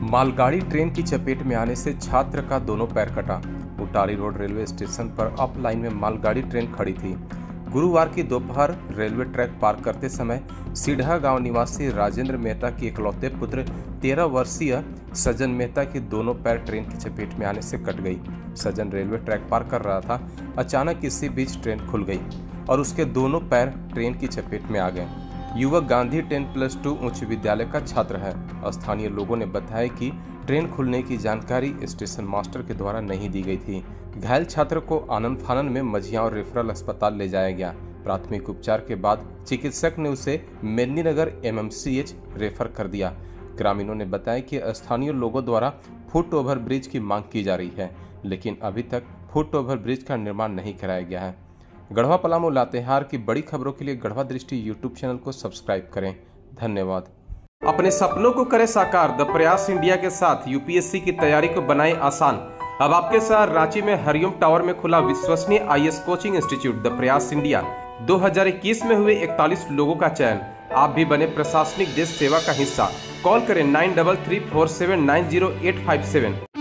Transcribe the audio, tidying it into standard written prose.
मालगाड़ी ट्रेन की चपेट में आने से छात्र का दोनों पैर कटा। उटारी रोड रेलवे स्टेशन पर अप लाइन में मालगाड़ी ट्रेन खड़ी थी। गुरुवार की दोपहर रेलवे ट्रैक पार करते समय सीढ़ा गांव निवासी राजेंद्र मेहता की इकलौते पुत्र 13 वर्षीय सजन मेहता की दोनों पैर ट्रेन की चपेट में आने से कट गई। सजन रेलवे ट्रैक पार कर रहा था। अचानक इसी बीच ट्रेन खुल गई और उसके दोनों पैर ट्रेन की चपेट में आ गए। युवक गांधी 10+2 उच्च विद्यालय का छात्र है। स्थानीय लोगों ने बताया कि ट्रेन खुलने की जानकारी स्टेशन मास्टर के द्वारा नहीं दी गई थी। घायल छात्र को आनंद फानन में मझियां रेफरल अस्पताल ले जाया गया। प्राथमिक उपचार के बाद चिकित्सक ने उसे मेदिनीनगर MMCH रेफर कर दिया। ग्रामीणों ने बताया कि स्थानीय लोगों द्वारा फुट ओवर ब्रिज की मांग की जा रही है, लेकिन अभी तक फुट ओवर ब्रिज का निर्माण नहीं कराया गया है। गढ़वा पलामू लातेहार की बड़ी खबरों के लिए गढ़वा दृष्टि यूट्यूब चैनल को सब्सक्राइब करें। धन्यवाद। अपने सपनों को करें साकार। द प्रयास इंडिया के साथ UPSC की तैयारी को बनाए आसान। अब आपके शहर रांची में हरिओम टावर में खुला विश्वसनीय IAS coaching institute the Prayas India. 2021 में हुए 41 लोगों का चयन। आप भी बने प्रशासनिक देश सेवा का हिस्सा। कॉल करें 9334790857।